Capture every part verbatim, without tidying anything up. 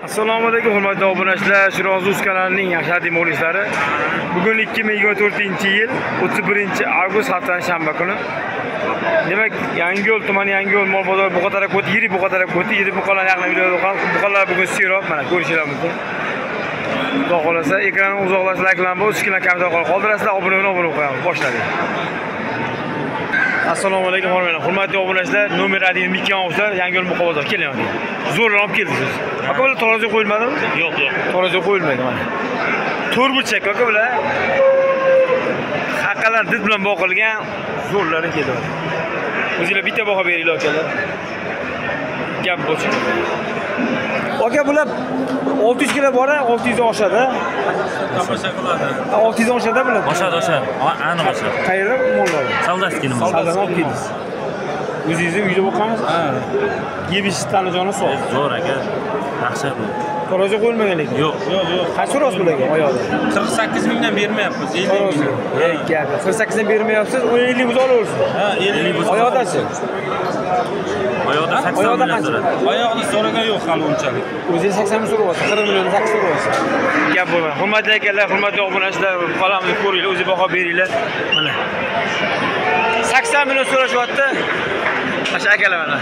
Assalomu alaykum hurmatli obunachilar, Shiroz kanalining yaxshi muxlislari. Bugun ikki ming yigirma to'rtinchi yil o'ttiz birinchi avgust haftaning shanba kuni. Demak, Yangiyo'l tumani Yangiyo'l mol bozori Buqatara ko'ti, yirik Buqatara ko'ti, yirik buqalar yaqin videoda qolib, buqalar bugun serob, mana ko'rishingiz mumkin. Xudo xolasa, ekranni uzoqlash, layklarni bosib, kichkina kommentar qoldirasizlar, obuna bo'lib, obuna qo'yamiz. Boshladik. Assalomu alaykum hurmatli obunachilar, nomer один ikki avgustda Yangiyo'l buqa bozor kelyapti. Zo'rlab olib keldingiz. Aka bular tarozi qo'yilmadimi? Yo'q, yo'q. Tarozi qo'yilmaydi mana. To'rtburchak aka bular. Haqqalar did bilan boqilgan zo'rlari kelyapti. O'zingizlar bitta baho beringlar akalar. Gap bo'lsin. Aka bular olti yuz kilo bor, olti yuz oshadi. Tomosha qiladi. olti yuz oshadi bular. Oshadi, oshadi. Aniq oshadi. Qayerda mollar? Soldatskini mol. Soldat olib keldik. O'zingizni uyda boqamiz? Ha. Yebishdan joni sog'. Zo'r aka. Yaxshi bu. Tarozi qo'yilmagan lekin. Yo'q, yo'q, yo'q. Qancha so'rasiz bularga oyoqda? qirq sakkiz mingdan bermayapmiz. ellik ming. Ey, gap. qirq sakkiz dan bermayapsiz, o'n ellik ming olaversiz. Ha, ellik ming. Oyoqdasi. Oyoqda sakson ming so'radi. Oyoqda so'ragan yo'q hali unchalik. O'zingiz sakson ming so'rayapsiz, qirq million sakson so'rayapsiz. Gap bo'lmaydi. Hurmatli akalar, hurmatli obunachilar, qalamni ko'ringlar, o'zingiz baho beringlar. Mana. sakson million so'rashyapti. Mana akalar mana.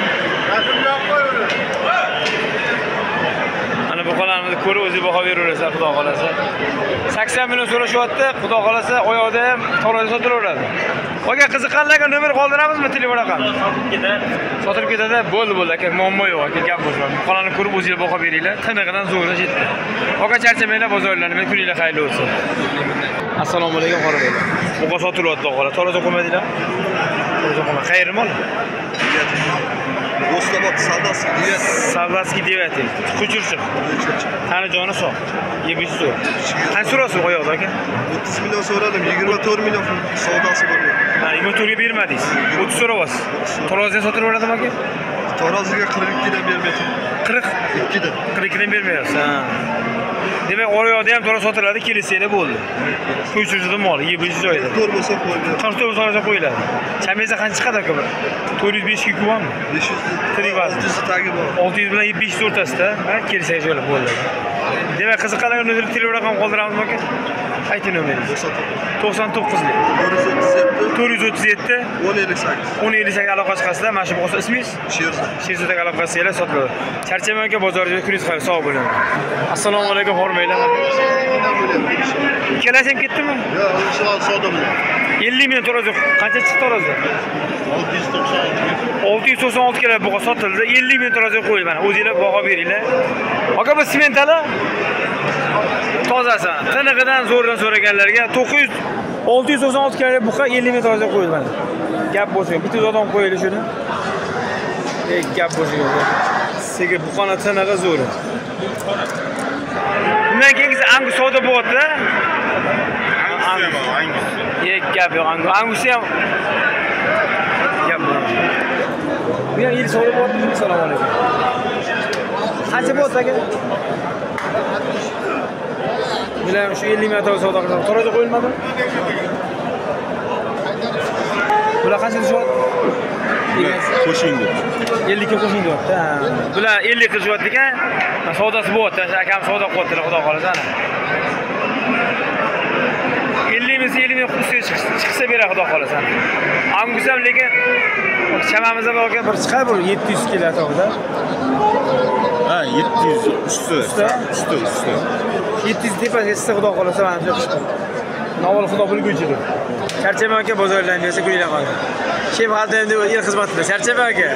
Mana bu qalamni ko'rib o'zingiz baho beraverasizlar, xudo xolasa. sakson million so'rashyapti, xudo xolasa oyoqda ham tarozi sotilaveradi. Aka qiziqqanlarga nomer qoldiramizmi, telefon raqami? Sotib ketadi. Sotilib ketadi, bo'ldi bo'ldi aka, muammo yo'q aka, gap bo'lmaydi. Qalamni ko'rib o'zingiz baho beringlar, tiniqidan zo'rga yetdi. Aka charchamanglar, bozorlarni men kuninglar xayrli bo'lsin. Assalomu alaykum qorabaylar. Buqa sotilyapti qo'la, tarozi qo'ymadinglar? Tarozi qo'yma. Qayerda mol? Do'stobod Soldatskiy devyat. Soldatskiy devyat. Ko'chirchiq. Qani joni sog'. yebish so'm. Qancha so'rasiz oyoqda aka? o'ttiz million so'radim, yigirma to'rt million savdosi bor. Ha, yigirma to'rtga bermadingiz. o'ttiz so'rayapsiz. Taroziga sotilaveradimi aka? Taroziga qirq ikkidan bermayapman. qirq ikkidan. qirq ikkidan bermayapsiz. Ha. Demak, oyoqda ham taroz sotiladi, kelishsanglar bo'ldi. Ko'chirchiqda mol, yebish joyda. to'rt bo'lsa qo'yiladi. qirq to'rt bo'lsa qo'yiladi. Chamangiz qancha chiqadi aka bular? to'rt yuz besh ga kuvami? besh yuz. Tirik vazn. olti yuz tagi bor. olti yuz bilan besh yuz o'rtasida, ha, kelsangiz joylar bo'ladi. Demak, qiziqqanlarga nomer telefon raqam qoldiramizmi aka? Ayting nomeringizni. to'qson to'qqiz to'rt yuz o'ttiz yetti o'n ellik sakkiz. o'n ellik sakkiz aloqa chiqasizlar. Mana shu bo'lsa ismingiz? Sherzod. Sherzodga aloqa qilsanglar sotiladi. Charchamang aka, bozorga kuningiz xayr, sog' bo'ling. Assalomu alaykum hurmatli. Ikkalasi ham ketdimi? Yo'q, o'sha savdo bilan. ellik ming tarozi. Qancha chiqdi tarozi? olti yuz to'qson olti. olti yuz to'qson olti kilo buqa sotildi. ellik ming tarozi qo'yib mana. O'zingizlar baho beringlar. Aka bu sementali tozasi. Tiniqidan zo'rdan so'raganlarga to'qqiz yuz olti yuz to'qson olti kilo buqa ellik ming tarozi qo'yildi mana. Gap bo'lsin. Bitta odam qo'yaylik shuni. Ey, gap bo'lsin. Sizga buqani tiniqi zo'r. Bundan keyingi angus savdo bo'lyapti. Angus. Ey, gap yo'q. Angus. Angus ham gap bor. Bu ham yil savdo bo'lyapti. Assalomu alaykum. Qancha bo'lyapti aka? Bular shu ellik ming tarozi savdo qiladi. Tarozi qo'yilmadimi? Bular qancha tushyapti? Qo'shingdi. ellik ga qo'shing deyapti. Ha. Bular ellik qilishyapti ekan. Savdosi bo'lyapti. Akam savdo qilyaptilar, xudo xolasa ana. ellik ming ellik ming qusiga chiqsa beradi, xudo xolasa. Angus ham lekin chamamizda borgan bir chiqar bir yetti yuz kilo atrofida. Ha, yetti yuz usti. Usti, usti. yetti yuz tepasiga chiqsa, xudo xolasa mana shu chiqdi. Navol xudo bilguvchidir. Charchamang aka, bozorlarni bersa kuninglar qoldi. Shef xalta endi el xizmatida. Charchamang aka.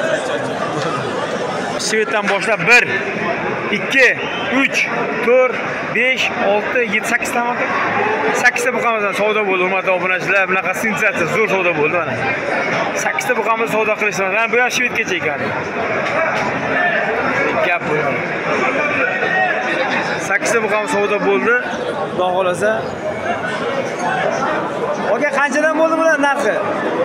Shvetdan boshlab bir, ikki, uch, to'rt, besh, olti, yetti, sakkiz ta aka. sakkiz ta buqamizdan savdo bo'ldi, hurmatli obunachilar. Bunaqa sensatsiya zo'r savdo bo'ldi mana. sakkiz ta buqamiz savdo qilishdi. Mana bu ham Shvetgacha ekan. Gap bo'ldi. sakkiz ta buqamiz savdo bo'ldi. Xudo xolasa. Aka, qanchadan bo'ldi bular narxi?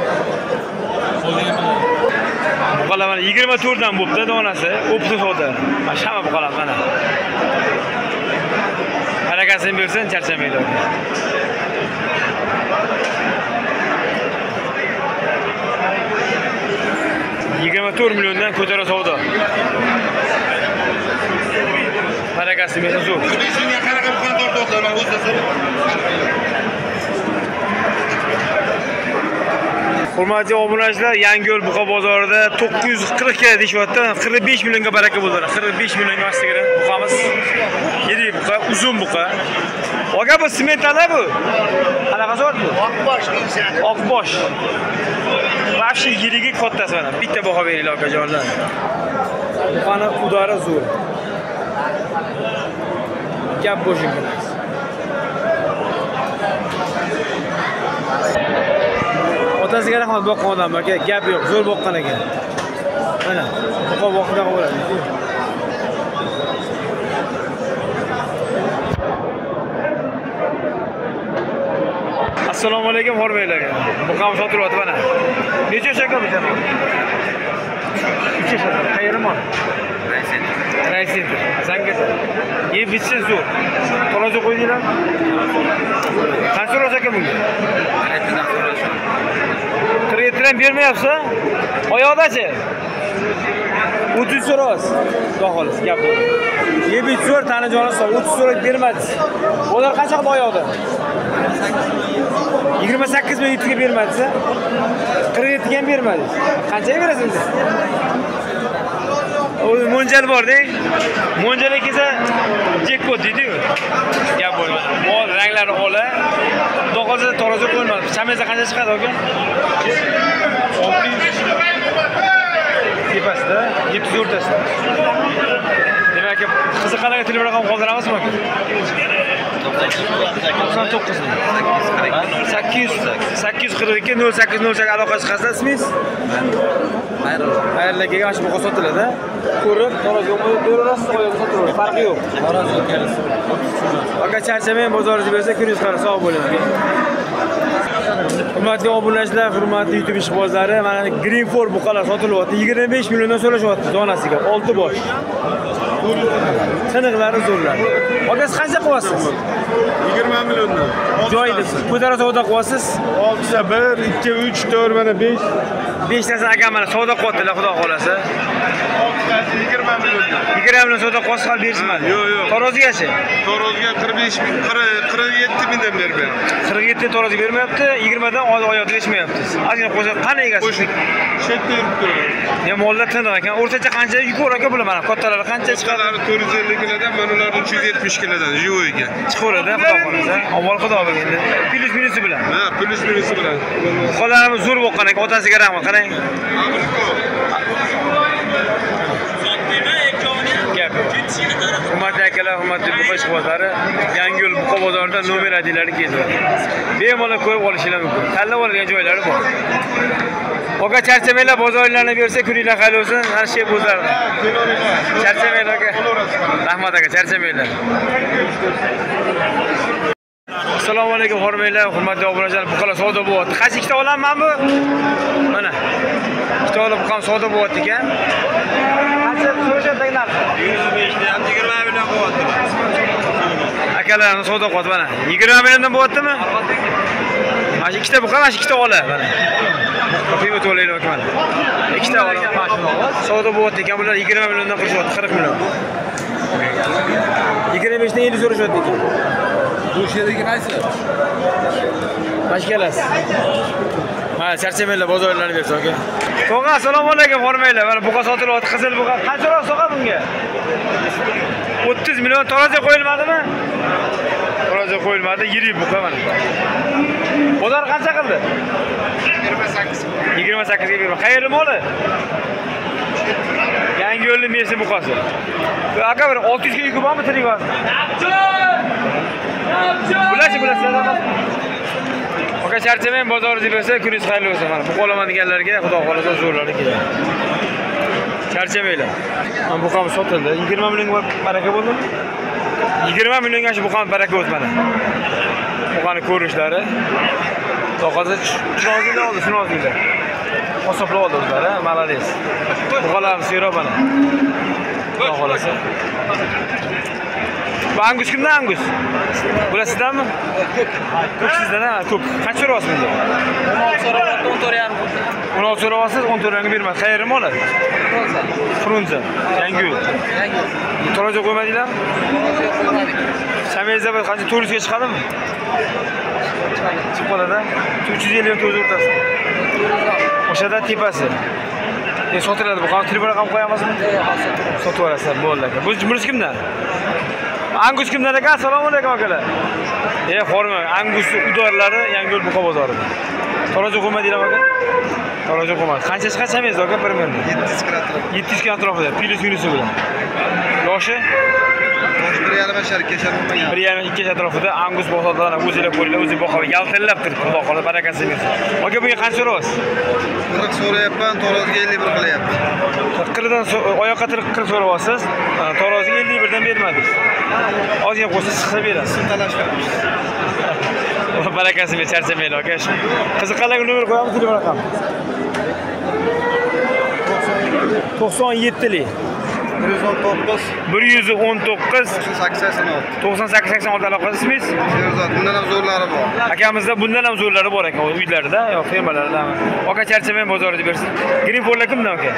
Buqalar mana yigirma to'rt dan bo'pti donasi, o'pti savdo. Mana shama buqalar mana. Harakatini bersin, charchamaydi. yigirma to'rt milliondan ko'tara savdo. akasi meni zo'r. besh mingga qaraqa buqani tortyaptilar, men o'zlasa. Hurmatli obunachilar, Yangiyo'l buqa bozorida to'qqiz yuz qirq ga deyapti. qirq besh millionga baraka bo'ldi. qirq besh millionga ostiga buqamiz. Yirik buqa, uzun buqa. Oga bu smetana bu. Qanaqasi bor bu? Oqbosh deyishadi. Oqbosh. Vaqti yirigi kattasi mana. Bitta baho beringlar akajonlar. Buqani udari zo'r. Gap bo'shingiz. Otasiga rahmat boqqan odam aka, gap yo'q, zo'r boqqan ekan. Mana, buqa boqida bo'ladi. Assalomu alaykum hormaylarga. Buqam sotilyapti mana. Necha shaka bu janob? uch shaka. Qayerman? Raycenter. Raycenter. Zangata. Ye bitsa zo'r. To'laza qo'ydinglar? Qancha so'rash aka bunga? qirq yettidan bermayapsiz? Oyoqdachi? o'ttiz so'rayapsiz. Xudo xolos, gap bo'ldi. Ye bit zo'r, tani joni sog'. o'ttiz so'rab bermadingiz. Ular qancha qildi oyoqda? yigirma sakkiz ming yettiga bermadingiz. qirq yettiga ham bermadingiz. Qanchaga berasiz? O mo'ljal bor-da. Mo'ljal kelsa jackpot deydi-ku. Gap bo'lmadi. Mol ranglari ola. Xudo xolsa tarozi qo'yilmadi. Chameza qancha chiqadi aka? olti yuz. Tepasida, yetti yuz o'rtasida. Demak, qiziqlarga telefon raqam qoldiramizmi aka? to'qson to'qqiz sakkiz yuz sakkiz yuz qirq ikki nol sakkiz nol sakkiz aloqa chiqarsa ismingiz? Xayrullo. Xayrullo aka mana shu buqa sotiladi. Ko'rib, taroziga qo'yib beraverasiz, qo'yib sotaverasiz. Farqi yo'q. Taroziga kelasiz. Aka charchamang, bozoringiz bersa, kuningiz qara sog' bo'ling aka. Hurmatli obunachilar, hurmatli YouTube ishqibozlari, mana Green Ford buqalar sotilyapti. yigirma besh milliondan so'rashyapti donasiga, olti bosh. Tiniqlari zo'rlar. Ogasiz qancha qilyapsiz? yigirma milliondan. Joyida ko'tara savdo qilyapsiz? oltita bir, ikki, uch, to'rt, mana besh. besh tasi aka mana savdo qilyaptilar, xudo xolasa. oltitasi yigirma milliondan. yigirma million savdo qilsa hal berishmadi. Yo'q, yo'q. Tarozigachi? Taroziga qirq besh ming, qirq yetti mingdan berib. qirq yetti taroziga bermayapti, yigirma dan oyoq berishmayapti. Azina qo'ysa qani egasi? Qo'shib, chetda yurib turadi. Ya mollar tiniq ekan. O'rtacha qancha yuqori aka bular mana? Kattalari qancha chiqadi? Katalari to'rt yuz ellik kilodan, mana ular uch yuz yetmish kilodan joyiga. Chiqaveradi, xudo xolasa. Avval xudo bilganda. Plus minusi bilan. Ha, plus minusi bilan. Qo'llarimiz zo'r bo'lgan ekan, otasiga rahmat. Qarang. Hurmatli akalar, hurmatli buqa ishqibozlari, Yangiyo'l buqa bozorida nomer adilari keldi. Bemalol ko'rib olishinglar mumkin. Tanlab oladigan joylari bor. Oka charchamanglar, bozorlarni bersa, kuninglar xayr bo'lsin. Har shay bo'zardi. Charchamanglar aka. Rahmat aka, charchamanglar. Assalomu alaykum hormaylar, hurmatli obunachilar, buqalar savdo bo'lyapti. Qancha ikkita olaman bu? Mana. Ikkita olib buqam savdo bo'lyapti ekan. Qancha so'rashadigan narx? yuz besh dan yigirma million bo'lyapti. Akalarni savdo qilyapti mana. yigirma milliondan bo'lyaptimi? Mana ikkita buqa, mana ikkita ola mana. Qiymat to'laylik aka mana. Ikkita ola. Savdo bo'lyapti ekan, bular yigirma milliondan qilishyapti, qirq million. yigirma besh dan ellik so'rashyapti ekan. Bu sherdagi qaysi? Mashkalasi. Mana charchamanglar, bozorlarni bersin aka. Tog'a, assalomu alaykum hormaylar. Mana buqa sotilyapti, qizil buqa. Qancharoq so'qa bunga? o'ttiz million taroziga qo'yilmadimi? Taroziga qo'yilmadi, yirik buqa mana. Bozor qancha qildi? yigirma sakkiz. yigirma sakkiz ga berma. Qayerli moli? Yangiyo'lning mesi buqasi. Aka bir olti yuz ga yuki bormi tirik bor? Bularchi bulasizlar. Aka charchamang, bozoringiz bersa, kuningiz xayr bo'lsin. Mana bu qolamandiganlarga xudo xolasa zo'rlari keladi. Charchamanglar. Mana buqam sotildi. yigirma millionga baraka bo'ldi. yigirma millionga shu buqam baraka o'tmadi. Buqani ko'rishlari. To'qaza chinozinglar oldi, chinozinglar. Hisoblab oldi o'zlari, malades. Buqalarimiz serob mana. Xudo xolasa. Bu Angus kimdan Angus? Bular sizdanmi? Ko'k sizdan ha, ko'k. Qancha so'rayapsiz bunda? o'n olti so'rayapsiz, o'n to'rt rangga bermaysiz. Qayerdan oladi? Frunze. Yangi yo'l. To'raja qo'ymadinglarmi? Shamezda bir qancha to'rt yuzga chiqadimi? Chiqib qoladi. uch yuz ellik to'rt o'rtasi. O'shada tepasi. E sotiladi bu. Telefon raqam qo'yamizmi? Sotib olasizlar, bo'ldi aka. Bu bunisi kimdan? Angus kimdan aka? Assalomu alaykum akalar. E, xorma, Angus udorlari Yangiyo'l Buqa bozorida. To'raja qo'ymadinglar aka? To'raja qo'ymadi. Qancha chiqachamaysiz aka bir million? yetti yuz kira atrofida. yetti yuz kira atrofida. Plus minusi bilan. Yoshi bir yarim yashar keshan bo'lmagan. bir yarim ikki atrofida Angus bozordan o'zinglar qo'yinglar, o'zingiz boqib yaltillab turibdi. Xudo xohlasa barakasi bersin. Aka bunga qancha so'rayapsiz? qirq so'rayapman, to'raziga ellik bir qilyapti. qirqdan oyoqqa qirq so'rayapsiz. To'raziga ellik birdan bermadingiz. Ozgina qo'shsa chiqsa berasiz. Talashmaymiz. Barakasi bersin, charchamaylar aka. Qiziqlarga nomer qo'yamiz, telefon raqam. to'qson yetti bir yuz o'n to'qqiz bir yuz o'n to'qqiz sakson olti. to'qson sakkiz sakson olti aloqa qilsangiz. Sherzod, bundan ham zo'rlari bor. Akamizda bundan ham zo'rlari bor ekan, uylarida yo fermalarda. Aka charchamay bozorida bersin. Greenford kimdan aka?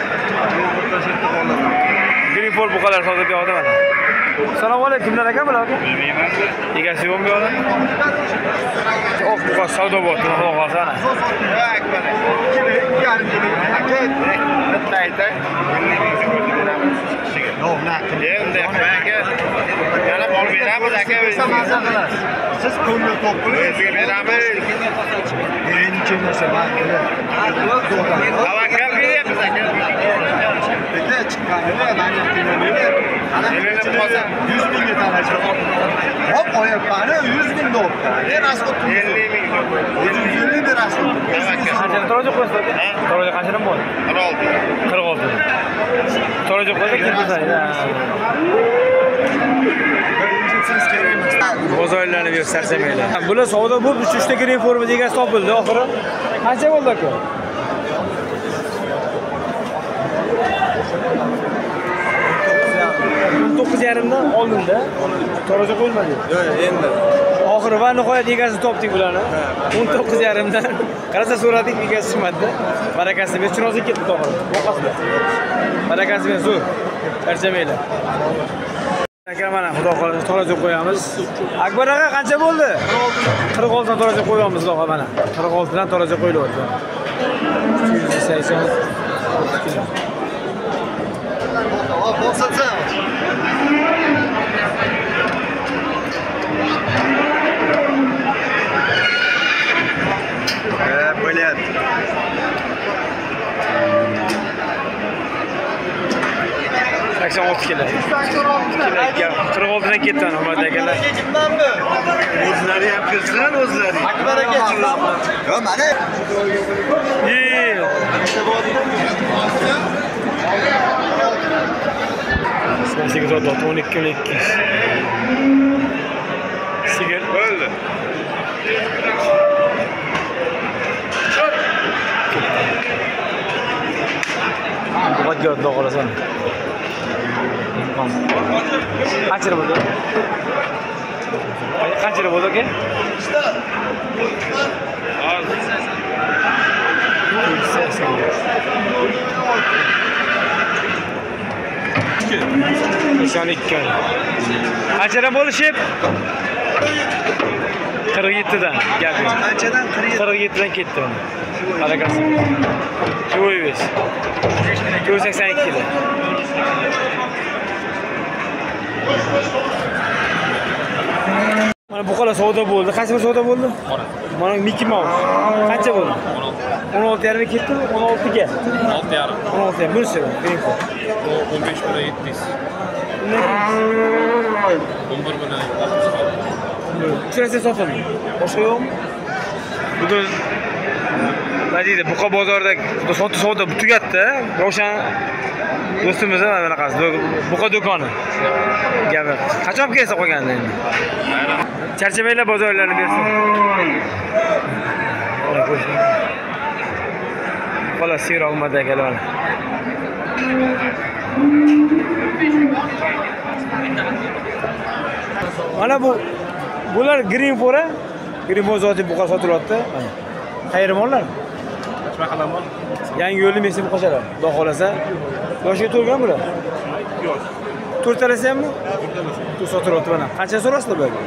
Greenford bu kadar savdo beradi mana. Assalomu alaykum, kimdan aka bular aka? Bilmayman. Egasi yo'qmi bu odam? Oq bu savdo bor, xudo xolasa ana. Siz ko'ngil to'q qiling. Beramiz. Birinchi narsa tavakkal beryapmiz aka. Bitta chiqqanida mana qiynalib. yuz mingga talashib. Hop qo'yapman, yuz ming dollar. Men rasxod ellik ming. yuz ellik de rasxod. Qancha to'raja qo'yasiz aka? To'raja qanchadan bo'ladi? qirq olti. qirq olti. To'raja qo'ysa ketmasaydi. Bozorlarni berib sarsamaylar. Bular savdo bo'lib uch ta Greenford egasi topildi oxiri. Qancha bo'ldi aka? o'n to'qqiz yarim dan oldinda to'raja qo'yilmadi. Yo'q, endi. Oxiri va nihoyat egasini topdik bularni. o'n to'qqiz yarim dan qarasa so'radik, egasi chiqmadi. Barakasi bersin, chirozi ketdi to'g'ri. Boqasida. Barakasi bersin, zo'r. Charchamaylar. Aka mana xudo xolasa to'raja qo'yamiz. Akbar aka qancha bo'ldi? qirq olti dan to'raja qo'yamiz xudo mana. qirq olti dan to'raja qo'yilyapti. uch yuz sakson. Hop, bo'lsa-chi. Eh, блядь. sakson olti kilo. qirq olti dan ketdi Ahmad akalar. O'zlari ham kirsin, o'zlari. Akbar aka chiqdi. Yo, mana. Yey. Sigir oldi, o'n ikki ming ikki yuz. Sigir Bo'ldi. Buqatga oldi, xudo xolasa. Qancha bo'ldi? Qancha bo'ldi aka? sakson ikki. Qanchadan bo'lishib? qirq yetti dan gapi. Qanchadan? qirq yetti dan ketdi. Barakasi. Jo'yibes. ikki yuz sakson ikki da. Mana bu qo'la savdo bo'ldi. Qancha bir savdo bo'ldi? Mana Mickey Mouse. Qancha bo'ldi? o'n olti yarim ketdimi? o'n olti ga. o'n olti yarim. o'n olti yarim. Bunisi Greenford. o'n besh million yetti yuz. o'n bir million. Uchrasa sotildi. Boshqa yo'qmi? Bugun nima deydi? Buqa bozorida sotuv savdo tugatdi. Ravshan do'stimiz mana bunaqasi. Buqa do'koni. Gapi. Qachon kelsa qolganda endi. Charchamaylar bozorlarni bersin. Xolos sir olmadi akalar. Mana bu bular green fora. Green fora zoti buqa sotilyapti. Mana. Qayeri mollar? Mahalla mol. Yangi yo'lni mesi bu qo'shalar. Xudo xolasa. Yoshiga to'lgan bular? Yo'q. to'rtalasi hammi? Bu sotilyapti mana. Qancha so'rasizlar bularga?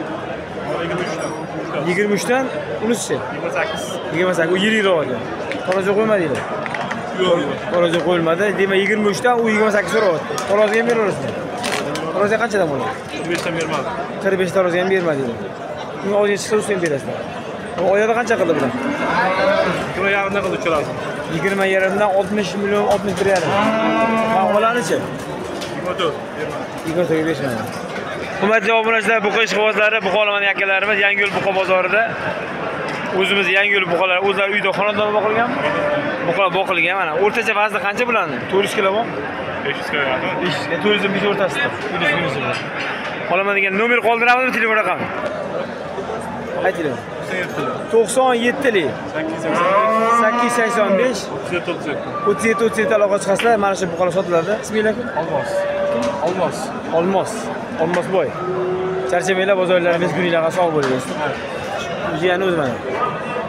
yigirma uch dan unisi. yigirma sakkiz. yigirma sakkiz. U yirikroq ekan. Qoroja qo'ymadinglar. Yo'q. Qoroja qo'yilmadi. Demak yigirma uch dan u yigirma sakkiz so'rayapti. Qoroja ham beraverasizmi? Qoroja qanchadan bo'ladi? qirq besh dan bermadi. qirq besh tarozi ham bermadinglar. Uni o'zingiz chiqsa o'zing berasizlar. Bu oyada qancha qildi bular? yigirma yarimdan qildi uchalasi. yigirma yarimdan oltmish million oltmish bir yarim. Ha, olanichi? yigirma to'rt. yigirma to'rtga berishmadi. Hurmatli obunachilar, buqa ishqibozlari, buqolaman akalarimiz Yangiyo'l buqa bozorida o'zimiz Yangiyo'l buqalar o'zlari uyda xonadonda boqilganmi? Buqa boqilgan mana. O'rtacha vazni qancha bularni? to'rt yuz kilomi? besh yuz ga yaqin. besh yuz ga to'rt yuz besh o'rtasida. Qolaman degan nomer qoldiramizmi, telefon raqami? Aytinglar. to'qson yetti sakkiz yuz sakson besh o'ttiz yetti o'ttiz yetti aloqa chiqasizlar. Mana shu buqalar sotiladi. Isminglar kim? Olmos. Olmos. Olmos. Olmosboy. Charchamanglar, bozorlaringiz kuningizga sog' bo'linglar. Jiyani o'zi mana.